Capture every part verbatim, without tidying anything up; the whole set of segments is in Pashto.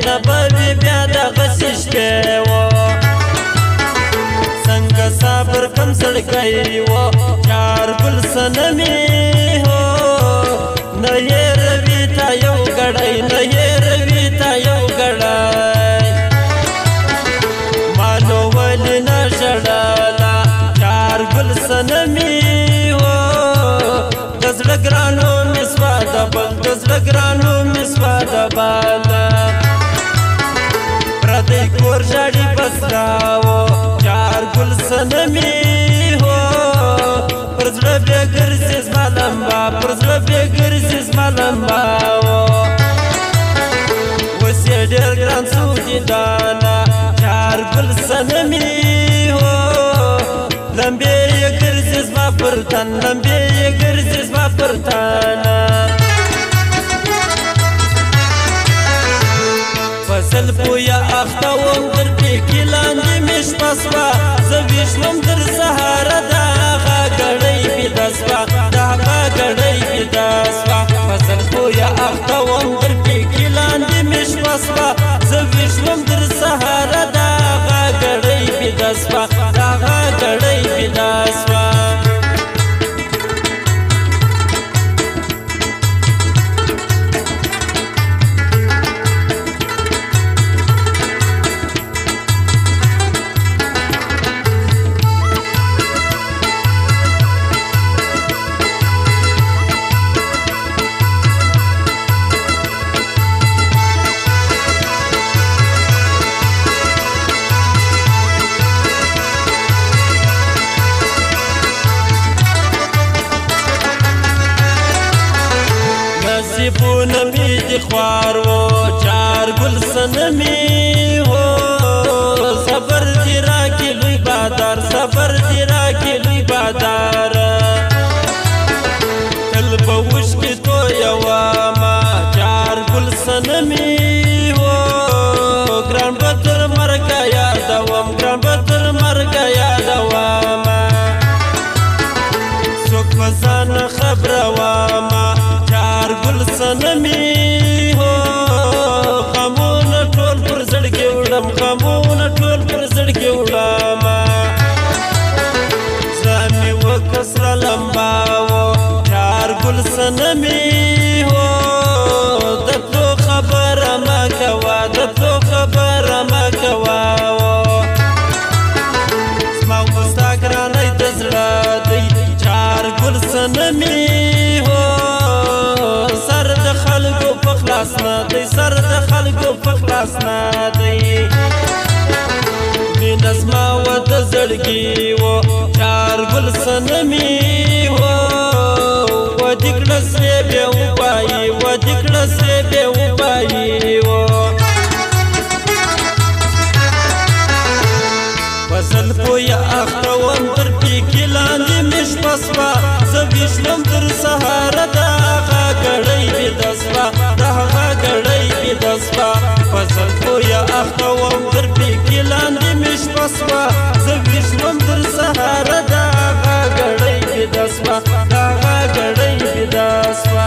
نبوي بیا دغسې شپې و څنګه صبر کم زړګی و چارګل صنمې هو نه هېروي تا یو ګړی نه هېروي تا یو ګړی ما نو ولې نه ژړله چارګل صنمې هو د زړه ګرانو مې سوه د بل د زړه ګرانو مې سوه د بل پردی کور ژاړي بس راوه چارګل صنمې هو پر زړه بیا ګرځي زما لمبه پر زړه بیا ګرځي زما لمبه اوس یې ډېر ګران سو دیدانه چارګل صنمې هو لمبې یې ګرځي زما پر تن لمبې یې ګرځي زما پر تن فصل پویا اخته وم در پیکې لاندې مې شپه سوه زه ویښ وم در سهاره د هغه ګړۍ بیده سوه د هغه ګړۍ بیده سوه فصل پویا اخته وم در پیکې لاندې مې شپه سوه زه ویښ وم در سهاره د هغه ګړۍ بیده سوه د هغه ګړۍ بیده سوه نصیبونه مې دې خوار و چارګل صنمې هو صبر دې راکړې لوی بادار صبر دې راکړې لوی بادار تل به اوښکې تویومه چارګل صنمې هو ګران به تر مرګه یادوم ګران به تر مرګه یادومه څوک په ځان نه خبرومه چارګل صنمې هو غمونه ټول پر زړګي وړم غمونه ټول پر زړګي وړم زه مې وکړه سره لمبه و چارګل صنمې هو د تلو خبره مه کوه د تلو خبره مه کوه زما خو ستا ګرانی د زړه دی چارګل صنمې هو سر د خلکو په خلاص نه دی سر د خلکو په خلاص نه دی مینه زما وه د زړګي و چارګل صنمې هو ودې کړه سرې بیا وبایي ودې کړه سرې بیا وبایي و فصل پویا اخته وم تر پیکې لاندې مې شپه سوه زه ویښ وم تر سهاره د هغه ګړۍ بیده سوه د هغه ګړۍ بیده سوه فصل پویا اخته وم تر پیکې لاندې مې شپه سوه زه ویښ وم تر سهاره د هغه ګړۍ بیده سوه د هغه ګړۍ بیده سوه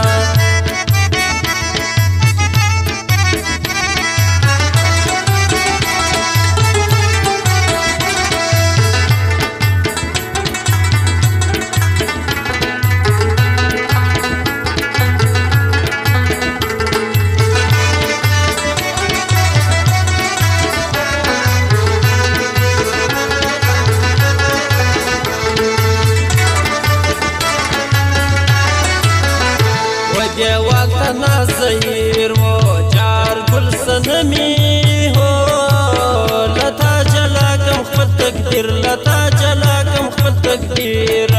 دیوال ته نازیر و چارګل صنمې هو لتا جلا کم خپل تقدیر لتا جلا کم خپل تقدیر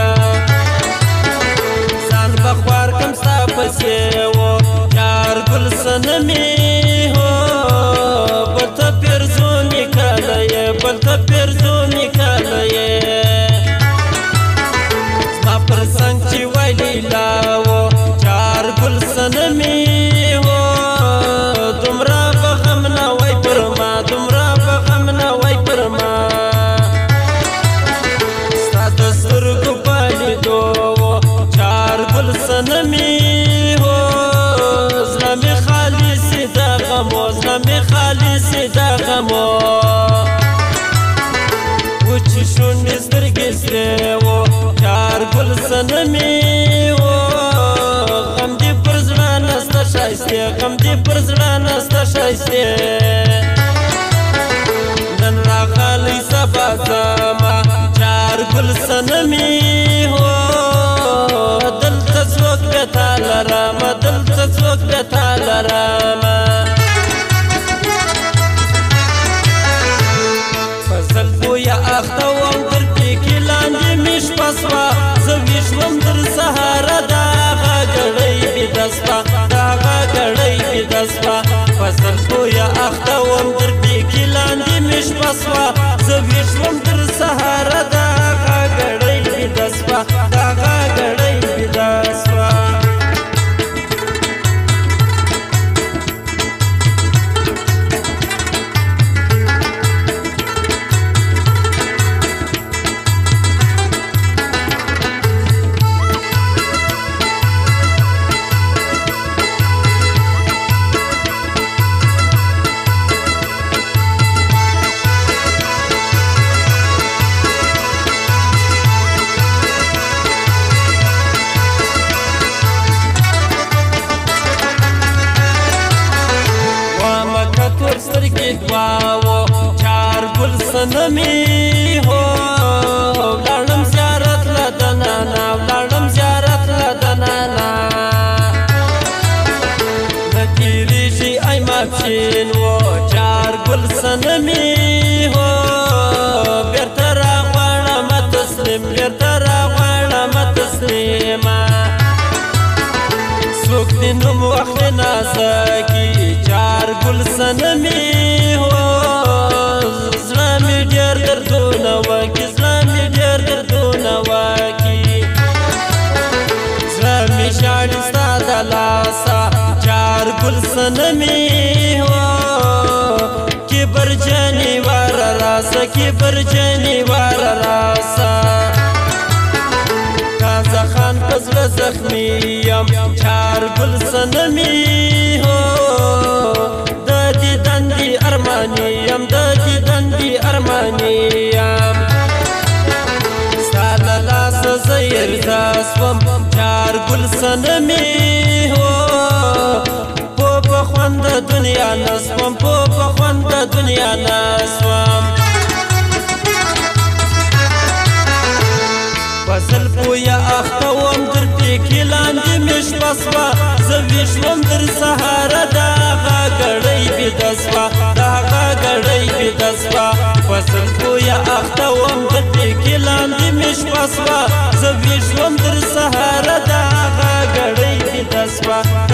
ځان به خوار کم ستا پسې و چارګل صنمې هو بل ته پیرزو نکاله یې بل ته پیرزو نکاله یې زما پر څنګ چې وای لیلا و چارګل صنمې هو دومره به غم نه وای پر ما دومره به غم نه وای پر ما ستا د سترګو په لیدو و چارګل صنمې هو زړه مې خالي سي د غمو زړه مې خالصې د غمو وچې شونډې سترګې سرې وو چار ګل صنمې وو غم دې پر زړه نسته ښایستې غم دې پر زړه نسته ښایستې نن راغلی سبا زما چار ګل صنمې وو دلته څوک بیا تا لرمه دلته څوک بیا تا لرمه اخته وم تر پیکې لاندې مې شپه سوه زه ویښ وم تر سهاره د هغه ګړۍ بیده سوه د هغه ګړۍ بیده سوه فصل پویه اخته وم تر پیکې لاندې مې شپه سوه زه ویښ وم تر سهاره د هغه ګړۍ بیده سوه د هغه ګړۍ بیده سوه سترګې دواو چار ګل صنمې هو ولاړم زیارت له دننه ولاړم زیارت له دننه نه تېرېږي ای ماپښین و چار ګل صنمې هو بېرته راغواړمه تسلیم بېرته راغواړمه تسلیمه څوک دې نوم واخلي نازکي چار ګل صنمې هو زړه مې ډېر دردونه واکي زړه مې ډېر دردونه واکي زړه مې ژاړي ستا د لاسه چار ګل صنمې هو کبر جنې واره راسه کبر جنې واره راسه تازه خان په زړه زخمي یم چار ګل صنمې هو د دیدن دی ارماني یم د دیدن دی ارماني یم ستا له لاسه زه یرزه سوم چار ګل صنمې هو پو په خوند د دنیا نه سوم پو په خوند د دنیا نه سوم فصل پویه اخته وم تر پیکې لاندې مې شپه سوه زه ویښ وم تر سهاره د هغه ګړۍ بیده سوه د هغه ګړۍ بیده سوه فصل پویه اخته وم تر پیکې لاندې مې شپه سوه زه ویښ وم تر سهاره د هغه ګړۍ بیده سوه